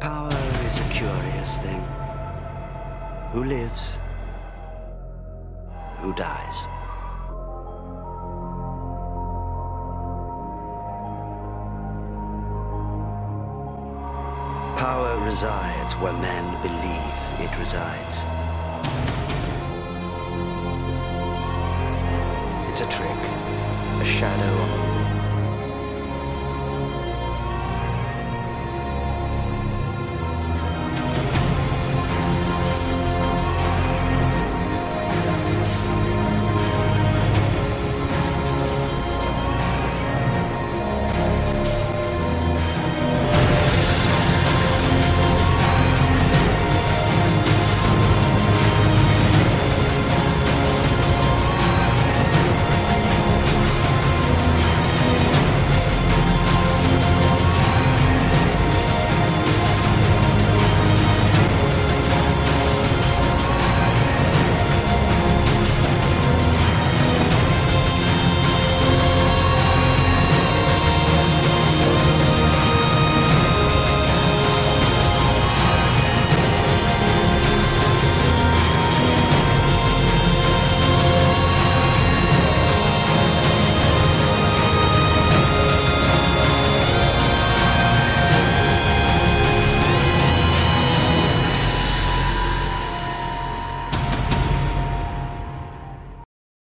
Power is a curious thing. Who lives? Who dies? Power resides where men believe it resides. It's a trick, a shadow on the